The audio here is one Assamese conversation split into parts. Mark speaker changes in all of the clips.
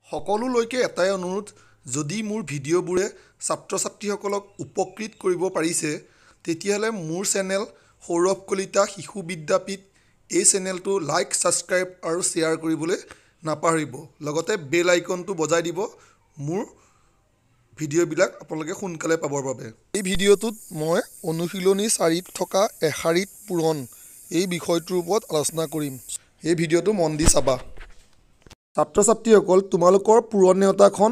Speaker 1: সকলোলৈকে এটাই অনুৰোধ, যদি মোৰ ভিডিঅ'বোৰে ছাত্ৰ ছাত্ৰীসকলক উপকৃত কৰিব পাৰিছে তেতিয়াহ'লে মোৰ চেনেল সৌৰভ কলিতা শিশু বিদ্যাপীঠ এই চেনেলটো লাইক, ছাবস্ক্ৰাইব আৰু শ্বেয়াৰ কৰিবলৈ নাপাহৰিব। লগতে বেল আইকনটো বজাই দিব মোৰ ভিডিঅ'বিলাক আপোনালোকে সোনকালে পাবৰ বাবে। এই ভিডিঅ'টোত মই অনুশীলনী 4ত থকা এশাৰীত পূৰণ এই বিষয়টোৰ ওপৰত আলোচনা কৰিম। এই ভিডিঅ'টো মন দি চাবা। ছাত্ৰ ছাত্ৰীসকল, তোমালোকৰ পূৰণ নেওতাখন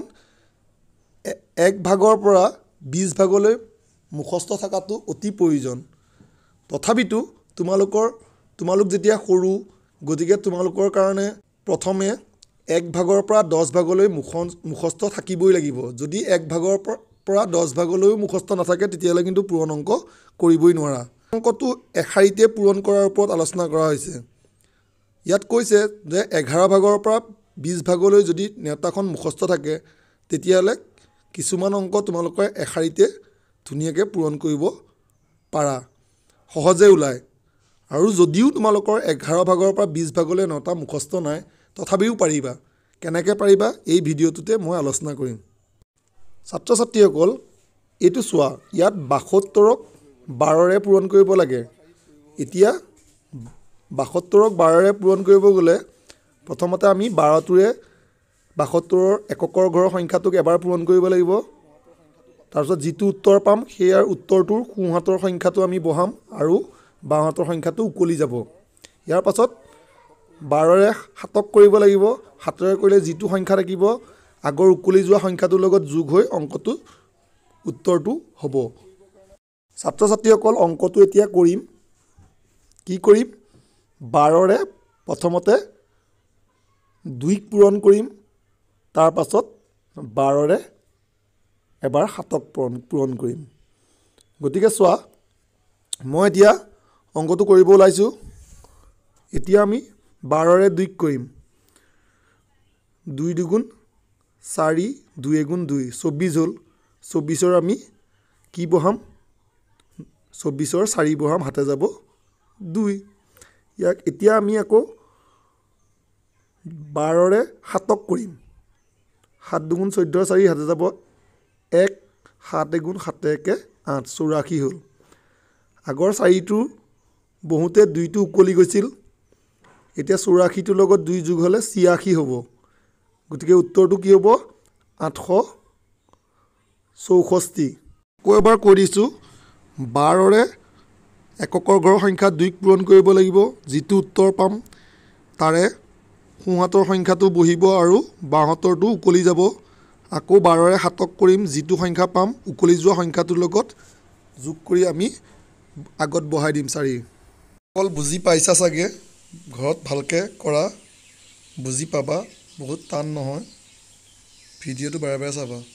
Speaker 1: 1 ভাগৰ পৰা 20 ভাগলৈ মুখস্থ থকাটো অতি প্ৰয়োজন। তথাপিতো তোমালোক যেতিয়া সৰু, গতিকে তোমালোকৰ কাৰণে প্ৰথমে 1 ভাগৰ পৰা 10 ভাগলৈ মুখস্থ থাকিবই লাগিব। যদি 1 ভাগৰ পৰা 10 ভাগলৈও মুখস্থ নাথাকে তেতিয়াহ'লে কিন্তু পূৰণ অংক কৰিবই নোৱাৰা। অংকটো এশাৰীতে পূৰণ কৰাৰ ওপৰত আলোচনা কৰা হৈছে। ইয়াত কৈছে যে 11 ভাগৰ পৰা 20 ভাগলৈ যদি নেওতাখন মুখস্থ থাকে তেতিয়াহ'লে কিছুমান অংক তোমালোকে এশাৰীতে ধুনীয়াকৈ পূৰণ কৰিব পাৰা, সহজে ওলায়। আৰু যদিও তোমালোকৰ 11 ভাগৰ পৰা 20 ভাগলৈ নেওতা মুখস্থ নাই তথাপিও পাৰিবা। কেনেকৈ পাৰিবা এই ভিডিঅ'টোতে মই আলোচনা কৰিম। ছাত্ৰ ছাত্ৰীসকল, এইটো চোৱা, ইয়াত 72ক 12ৰে পূৰণ কৰিব লাগে। এতিয়া 72ক 12ৰে পূৰণ কৰিব গ'লে প্ৰথমতে আমি 12টোৰে 72ৰ এককৰ ঘৰৰ সংখ্যাটোক এবাৰ পূৰণ কৰিব লাগিব। তাৰপিছত যিটো উত্তৰ পাম সেয়াৰ উত্তৰটোৰ সোঁহাতৰ সংখ্যাটো আমি বহাম আৰু বাওঁহাতৰ সংখ্যাটো উকলি যাব। ইয়াৰ পাছত 12ৰে 7ক কৰিব লাগিব। 7ৰে কৰিলে যিটো সংখ্যা থাকিব আগৰ উকলি যোৱা সংখ্যাটোৰ লগত যোগ হৈ উত্তৰটো হ'ব। ছাত্ৰ ছাত্ৰীসকল, অংকটো এতিয়া কৰিম। কি কৰিম? 12ৰে প্ৰথমতে 2ক পূৰণ কৰিম, তাৰ পাছত 12ৰে এবাৰ 7ক পূৰণ কৰিম। গতিকে চোৱা, মই এতিয়া অংকটো কৰিব ওলাইছোঁ। এতিয়া আমি 12ৰে 2ক কৰিম। 2 দুগুণ 4, 2 এগুণ 2, 24 হ'ল। 24ৰ আমি কি বহাম? 24ৰ 4 বহাম, হাতে যাব 2। ইয়াক এতিয়া আমি আকৌ 12ৰে 7ক কৰিম। 7 দুগুণ 14, 4 হাতে যাব 1, 7 এগুণ 7 একে 8, 84 হ'ল। আগৰ 4টো বহুতে 2টো উকলি গৈছিল। এতিয়া 84টোৰ লগত 2 যোগ হ'লে 86 হ'ব। গতিকে উত্তৰটো কি হ'ব? 864। আকৌ এবাৰ কৈ দিছোঁ, 12ৰে এককৰ ঘৰৰ সংখ্যা 2ক পূৰণ কৰিব লাগিব। যিটো উত্তৰ পাম তাৰে সোঁহাতৰ সংখ্যাটো বহিব আৰু বাওঁহাতৰটো উকলি যাব। আকৌ 12ৰে 7ক কৰিম। যিটো সংখ্যা পাম উকলি যোৱা সংখ্যাটোৰ লগত যোগ কৰি আমি আগত বহাই দিম 4। অকল বুজি পাইছা চাগে? ঘৰত ভালকৈ কৰা, বুজি পাবা, বহুত টান নহয়। ভিডিঅ'টো বাৰে বাৰে চাবা।